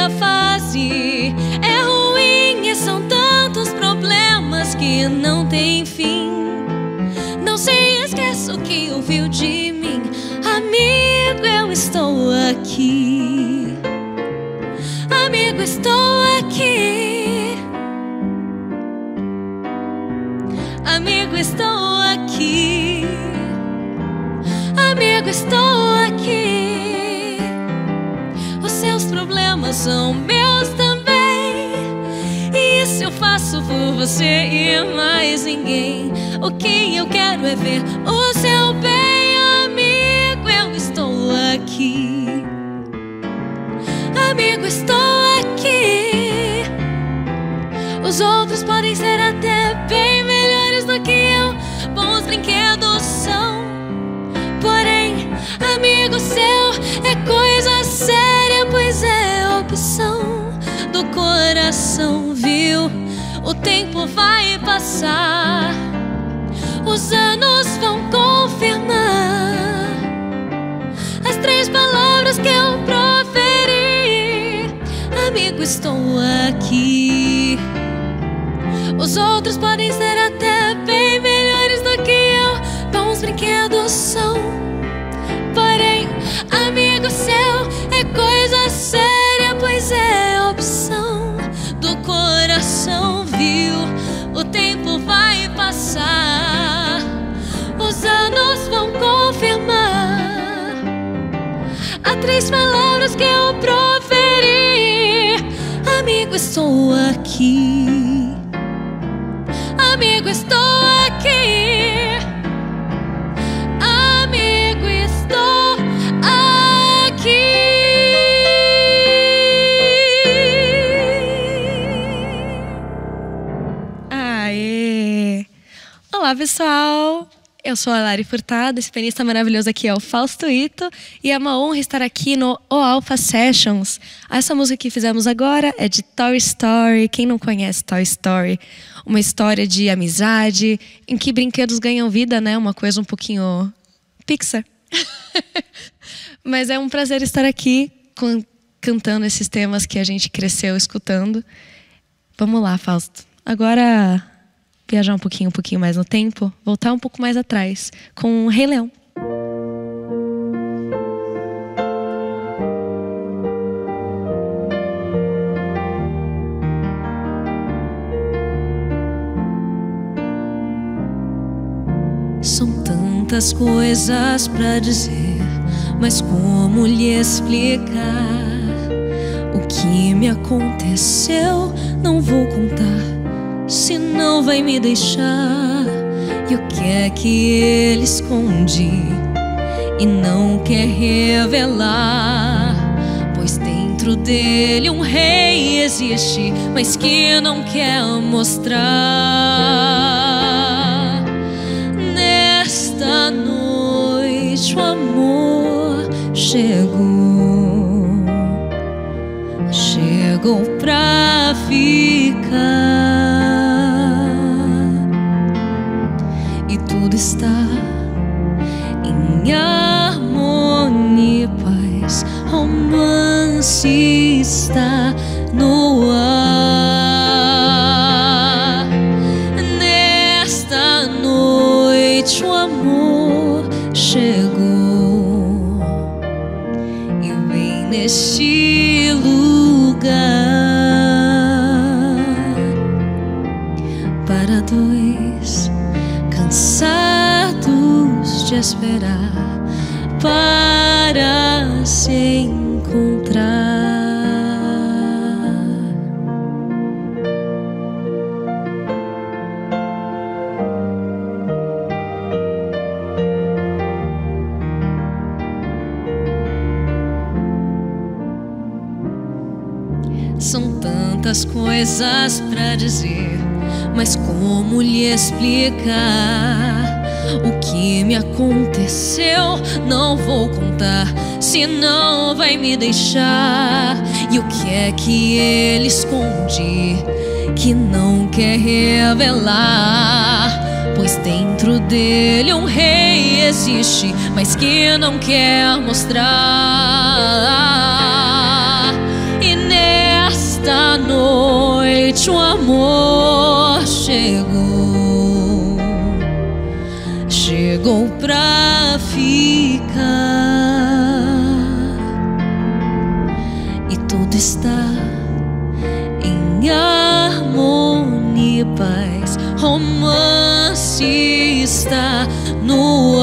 essa fase é ruim e são tantos problemas que não tem fim. Não se esqueça o que ouviu de mim. Amigo, eu estou aqui. Amigo, estou aqui. Amigo, estou aqui. Amigo, estou aqui. Os seus problemas são meus também, e isso eu faço por você e mais ninguém. O que eu quero é ver o seu bem. Amigo, eu estou aqui. Amigo, estou aqui. Os outros podem ser até bem melhores do que eu, bons brinquedos são. Porém, amigo seu é coisa séria, pois é opção do coração, viu? O tempo vai passar, os anos vão confirmar as 3 palavras que eu proferi. Amigo, estou aqui. Os outros podem ser até bem melhores do que eu, bons brinquedos são. Porém, amigo seu é coisa séria, pois é opção do coração, viu? O tempo vai passar, os anos vão confirmar as 3 palavras que eu proferi. Amigo, estou aqui. Amigo, estou aqui. Amigo, estou aqui. Aê! Olá, pessoal! Eu sou a Lari Furtado, esse pianista maravilhoso aqui é o Fausto Ito, e é uma honra estar aqui no O Alpha Sessions. Essa música que fizemos agora é de Toy Story. Quem não conhece Toy Story? Uma história de amizade, em que brinquedos ganham vida, né? Uma coisa um pouquinho Pixar. Mas é um prazer estar aqui cantando esses temas que a gente cresceu escutando. Vamos lá, Fausto. Agora viajar um pouquinho mais no tempo, voltar um pouco mais atrás, com o Rei Leão. São tantas coisas pra dizer, mas como lhe explicar? O que me aconteceu não vou contar, senão vai me deixar. E o que é que ele esconde e não quer revelar? Pois dentro dele um rei existe, mas que não quer mostrar. Nesta noite o amor chegou pra ficar, e tudo está em harmonia e paz. Romance está no ar. Nesta noite o amor chegou e vem neste lugar para dois cansados de esperar para se encontrar. São tantas coisas pra dizer, mas como lhe explicar? O que me aconteceu não vou contar, senão vai me deixar. E o que é que ele esconde que não quer revelar? Pois dentro dele um rei existe, mas que não quer mostrar. E e tudo está em harmonia e paz. Romance está no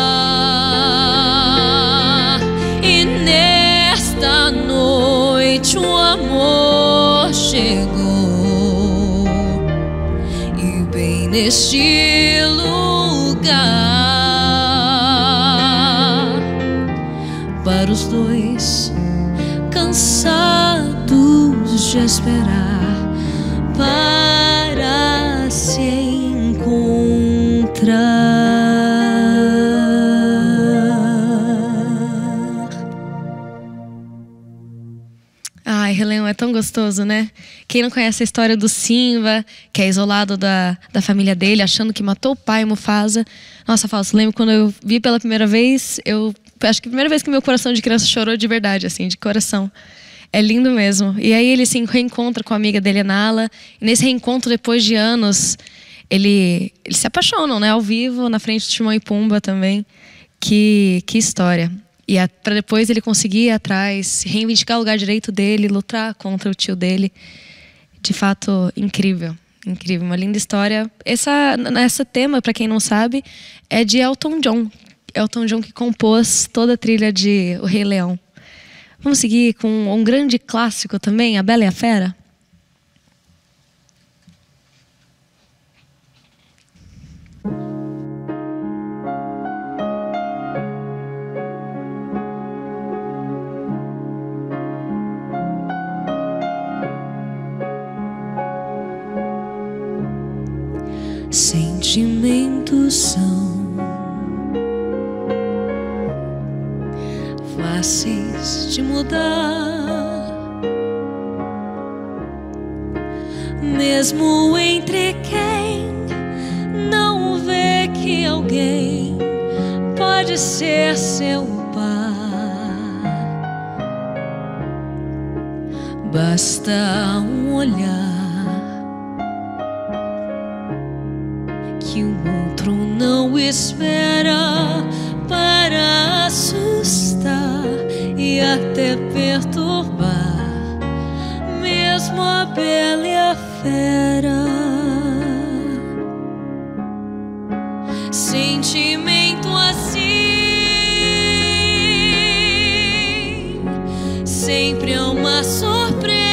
ar, e nesta noite o amor chegou, e bem neste lugar, para os dois cansados de esperar, para se encontrar. Ai, Rei Leão é tão gostoso, né? Quem não conhece a história do Simba, que é isolado da família dele, achando que matou o pai, Mufasa. Nossa, Fausto, lembro quando eu vi pela primeira vez, acho que a primeira vez que meu coração de criança chorou de verdade, assim, de coração. É lindo mesmo. E aí ele se reencontra com a amiga dele, Nala. E nesse reencontro, depois de anos, eles se apaixonam, né? Ao vivo, na frente do Timão e Pumba também. Que história. E para depois ele conseguir ir atrás, reivindicar o lugar direito dele, lutar contra o tio dele. De fato, incrível. Incrível, uma linda história. Esse tema, para quem não sabe, é de Elton John. Elton John que compôs toda a trilha de O Rei Leão. Vamos seguir com um grande clássico também, A Bela e a Fera? Sentimentos são fáceis de mudar, mesmo entre quem não vê que alguém pode ser seu par. Basta um olhar que o outro não espera para assustar e até perturbar, mesmo a bela e a fera. Sentimento assim sempre é uma surpresa.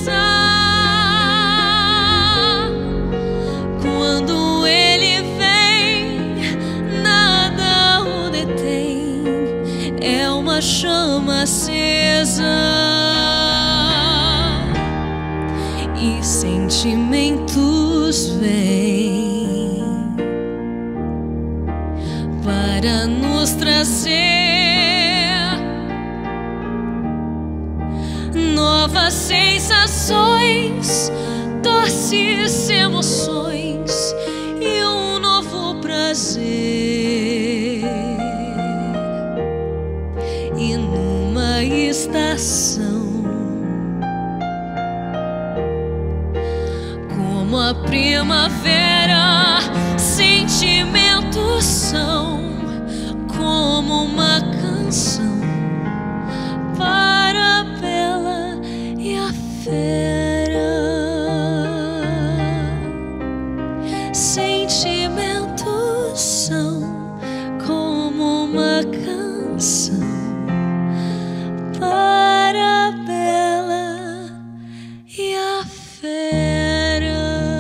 Quando ele vem, nada o detém, é uma chama acesa. E sentimentos vêm para nos trazer novas sensações, doces emoções e um novo prazer. E numa estação como a primavera, sentimentos são como uma canção para a bela e a fera. Sentimentos são como uma canção para a bela e a fera.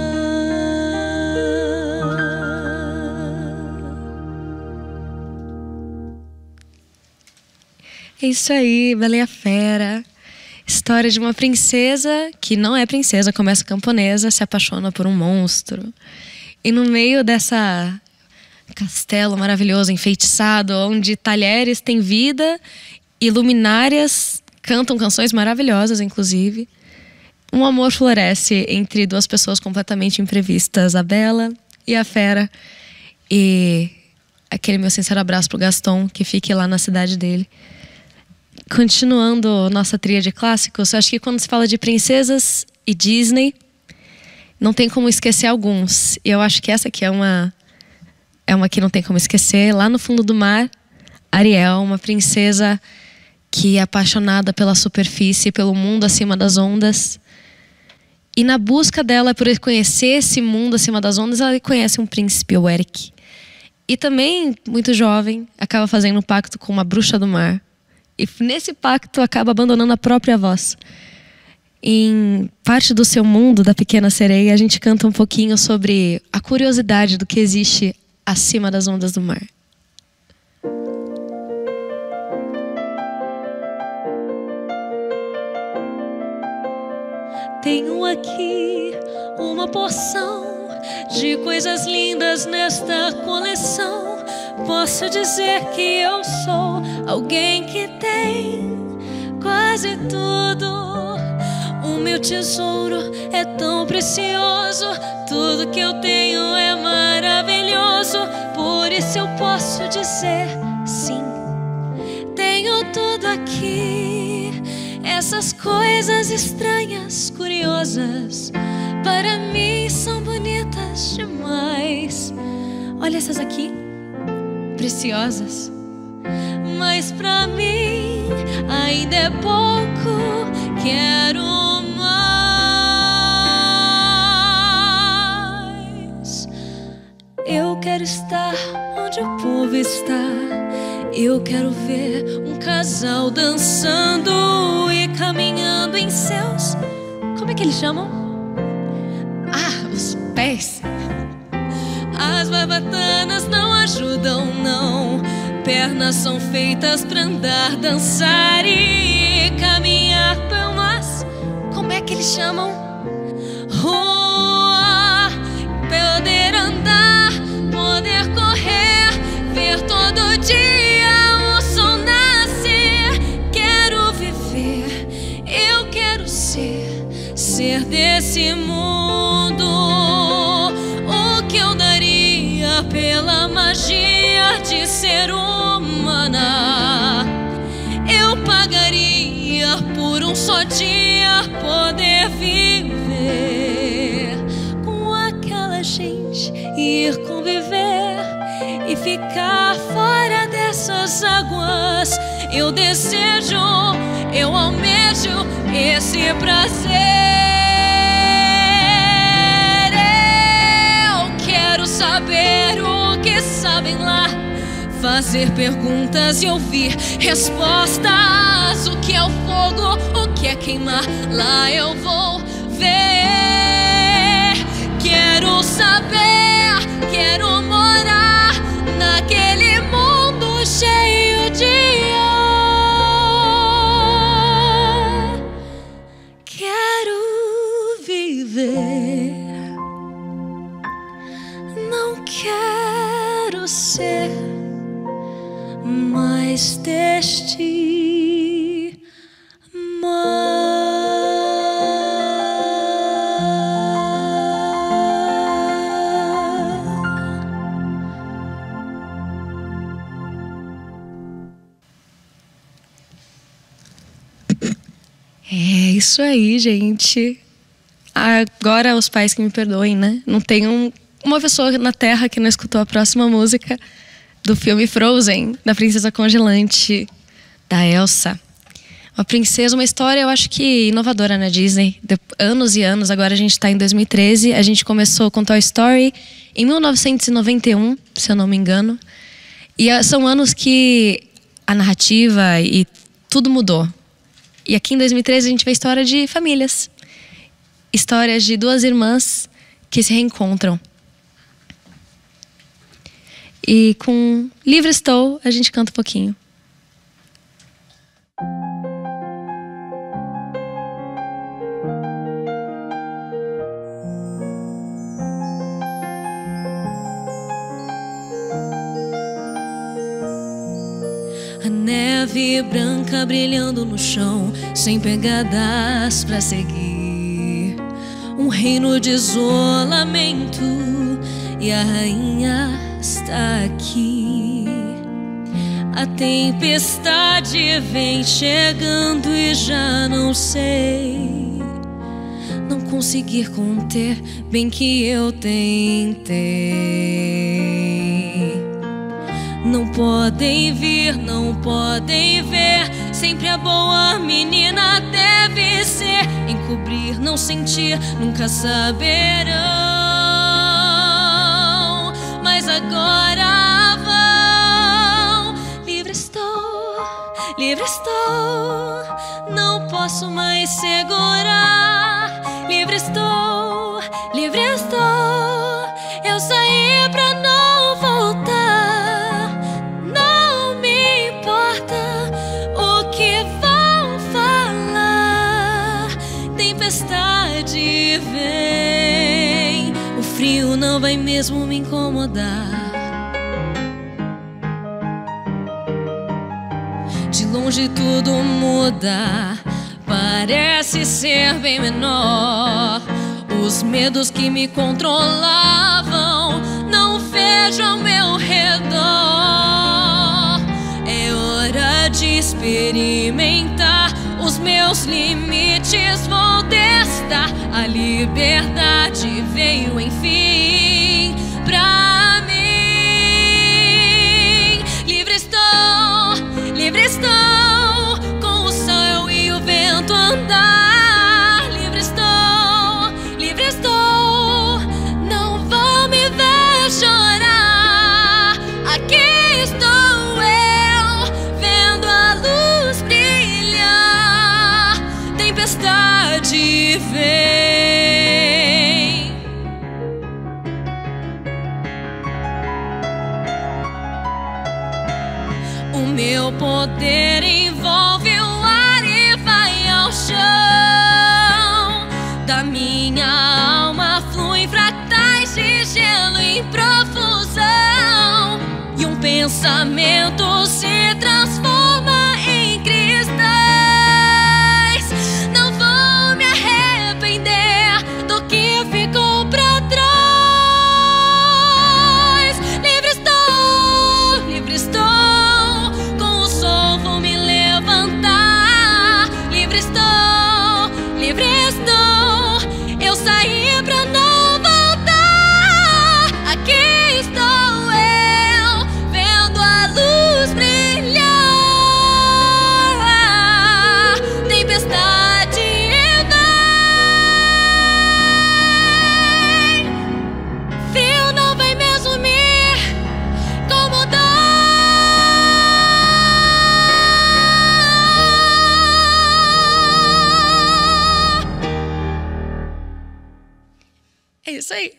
É isso aí, Bela e a Fera. História de uma princesa que não é princesa, começa camponesa, se apaixona por um monstro. E no meio dessa castelo maravilhoso, enfeitiçado, onde talheres têm vida e luminárias cantam canções maravilhosas, inclusive, um amor floresce entre duas pessoas completamente imprevistas, a Bela e a Fera. E aquele meu sincero abraço pro Gaston, que fique lá na cidade dele. Continuando nossa tríade de clássicos, eu acho que quando se fala de princesas e Disney, não tem como esquecer alguns. E eu acho que essa aqui é uma que não tem como esquecer. Lá no fundo do mar, Ariel, uma princesa que é apaixonada pela superfície, pelo mundo acima das ondas. E na busca dela por conhecer esse mundo acima das ondas, ela conhece um príncipe, o Eric. E também, muito jovem, acaba fazendo um pacto com uma bruxa do mar. E nesse pacto acaba abandonando a própria voz. Em parte do seu mundo, da Pequena Sereia, a gente canta um pouquinho sobre a curiosidade do que existe acima das ondas do mar. Tenho aqui uma porção de coisas lindas nesta coleção. Posso dizer que eu sou alguém que tem quase tudo. O meu tesouro é tão precioso, tudo que eu tenho é maravilhoso. Por isso eu posso dizer sim, tenho tudo aqui. Essas coisas estranhas, curiosas, para mim são bonitas demais. Olha essas aqui, preciosas. Mas pra mim ainda é pouco, quero mais. Eu quero estar onde o povo está. Eu quero ver um casal dançando e caminhando em seus... Como é que eles chamam? Ah, os pés. As barbatanas não ajudam, não. Pernas são feitas pra andar, dançar e caminhar tão mais. Como é que eles chamam? Rua, poder andar, poder correr, ver todo dia o sol nascer. Quero viver, eu quero ser desse mundo. O que eu daria pela magia de ser humana, eu pagaria por um só dia poder viver com aquela gente, ir conviver e ficar fora dessas águas. Eu desejo, eu almejo esse prazer. Eu quero saber o que sabem lá, fazer perguntas e ouvir respostas. O que é o fogo, o que é queimar, lá eu vou ver. Quero saber, quero morar naquele mundo cheio de ar. Quero viver, não quero ser mais deste mar. É isso aí, gente. Agora os pais que me perdoem, né? Não tem uma pessoa na Terra que não escutou a próxima música do filme Frozen, da Princesa Congelante, da Elsa. Uma princesa, uma história, eu acho que inovadora na Disney. De anos e anos, agora a gente está em 2013. A gente começou com Toy Story em 1991, se eu não me engano. E são anos que a narrativa e tudo mudou. E aqui em 2013 a gente vê a história de famílias. Histórias de duas irmãs que se reencontram. E com Livre Estou, a gente canta um pouquinho. A neve branca brilhando no chão, sem pegadas pra seguir. Um reino de isolamento e a rainha está aqui. A tempestade vem chegando e já não sei não conseguir conter, bem que eu tentei. Não podem vir, não podem ver, sempre a boa menina deve ser. Encobrir, não sentir, nunca saberão. Mas agora vão. Livre estou, não posso mais segurar. Livre estou, eu saí pra não voltar. Não me importa o que vão falar. Tempestade vem, o frio não vai mesmo me incomodar. De longe tudo muda, parece ser bem menor. Os medos que me controlavam não vejo ao meu redor. É hora de experimentar os meus limites, vou testar. A liberdade veio enfim pra mim. Livre estou, com o sol e o vento andar. Livre estou, não vou me ver chorar. Aqui estou eu, vendo a luz brilhar. Tempestade vem. O meu poder envolve o ar e vai ao chão. Da minha alma fluem fractais de gelo em profusão. E um pensamento se transforma em cristais. Não vou me arrepender do que ficou pra trás. Livre estou, com o sol vou me levantar. Livre estou, eu saí pra não voltar. Aqui estou eu, vendo a luz brilhar. Tempestade vem, frio não vai mesmo me incomodar. É isso aí.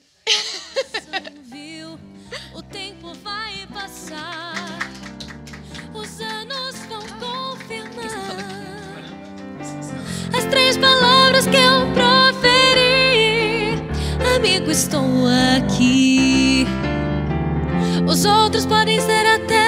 Viu, o tempo vai passar, os anos vão confirmar as 3 palavras que eu proferi. Amigo, estou aqui. Os outros podem ser até